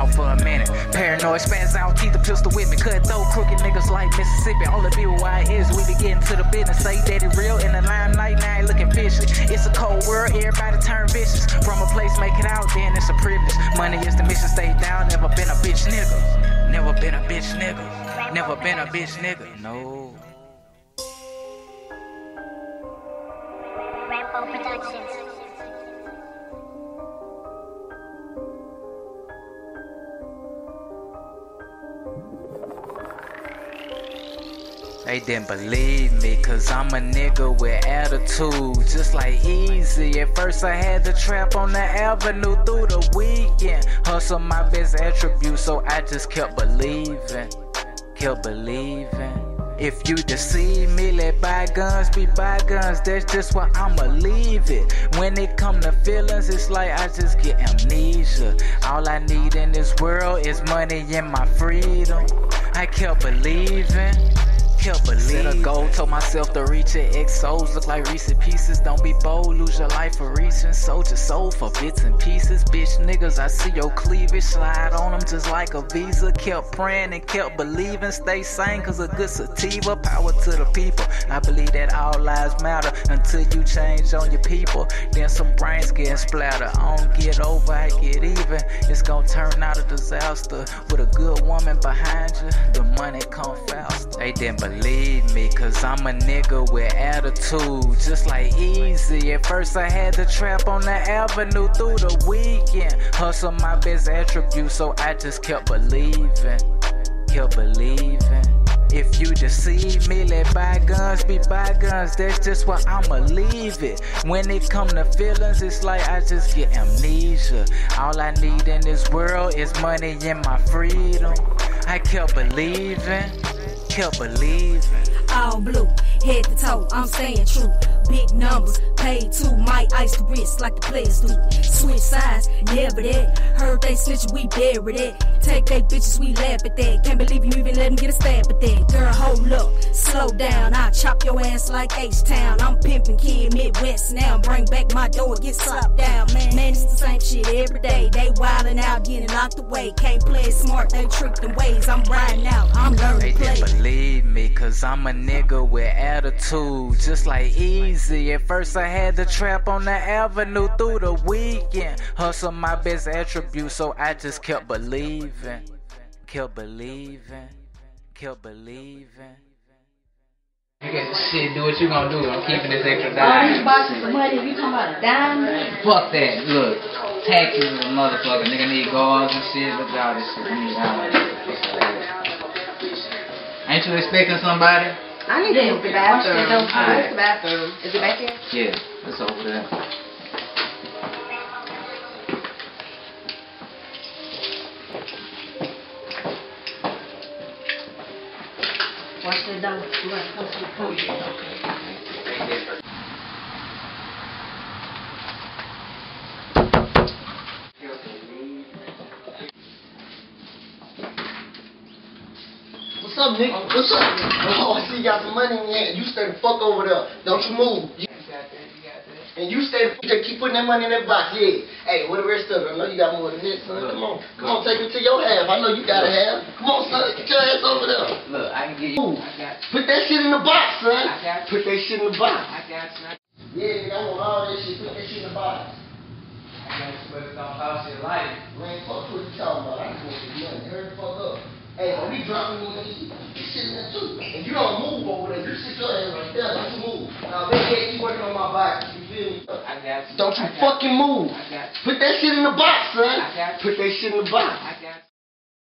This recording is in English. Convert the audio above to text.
out for a minute. Paranoid spaz out, keep the pistol with me. Cut throw crooked niggas like Mississippi. Only BYS, we be getting to the business. Say that it real in the limelight, now ain't looking fishy. It's a cold world, everybody turn vicious. From a place, make it out, then it's a privilege. Money is the mission, stay down, never been a bitch nigga. Never been a bitch nigga. Never been a bitch nigga, no. They didn't believe me, cause I'm a nigga with attitude, just like Easy. At first I had the trap on the avenue through the weekend. Hustle my best attribute, so I just kept believing. If you deceive me, let bygones be bygones, that's just why I'ma leave it. When it come to feelings, it's like I just get amnesia. All I need in this world is money and my freedom. I kept believing. Set a goal, told myself to reach it. XOs look like Reese's Pieces. Don't be bold, lose your life for reaching. Sold your soul for bits and pieces. Bitch niggas, I see your cleavage. Slide on them just like a visa. Kept praying and kept believing. Stay sane cause a good sativa. Power to the people. I believe that all lives matter until you change on your people. Then some brains getting splattered. I don't get over, I get even. It's gonna turn out a disaster. With a good woman behind you, the money come fast. They didn't believe me, cause I'm a nigga with attitude, just like Easy. At first I had the trap on the avenue through the weekend. Hustle my best attribute, so I just kept believing. If you deceive me, let bygones be bygones, that's just why I'ma leave it. When it come to feelings, it's like I just get amnesia. All I need in this world is money and my freedom. I kept believing. All blue, head to toe, I'm staying true. Big numbers, paid too, might ice the wrist like the players do. Switch sides, never that. Heard they snitch, we bury that. Take they bitches, we laugh at that. Can't believe you even let them get a stab at that. Girl, hold up, slow down, I'll chop your ass like H-Town. I'm pimping kid Midwest now. Bring back my door, get slapped down, man. Man, it's the same shit every day. They wildin' out, getting locked away. Can't play it smart, they trick them ways. I'm riding out, I'm learning to play. They didn't believe me, cause I'm a nigga with attitude, just like Easy. At first I had the trap on the avenue through the weekend. Hustle my best attribute, so I just kept believing. You got shit, do what you gonna do. I'm keeping this extra dime. All these boxes of money, you talking about a dime? Fuck that. Look, taxes is a motherfucker. Nigga need guards and shit. Look at all this shit. Ain't you expecting somebody? I need to use the bathroom. Where's the bathroom? Is it back here? Yeah, it's over there. Watch the door. Come What's up, nigga? What's up? Oh, I see you got some money in your hand. You stay the fuck over there. Don't you move. And you stay the just keep putting that money in that box, yeah. Hey, what the rest of it? I know you got more than this, son. Come on. Come on, take it to your half. I know you got a half. Come on, son. Get your ass over there. Look, I can get you. Put that shit in the box, son. I got you. Put that shit in the box. I got you. Yeah, nigga, I want all that shit. Put that shit in the box. I got you, but it's gonna cost you life. Man, fuck what you talking about. I just want some money. Hurry the fuck up. Hey, when we dropping me, you sit in there too. And you don't move over there. You sit your ass right there. Don't you move. Now, they can't keep working on my bike. You feel me? I got you. Don't you fucking move. I got you. Put that shit in the box, son. I got you. Put that shit in the box. I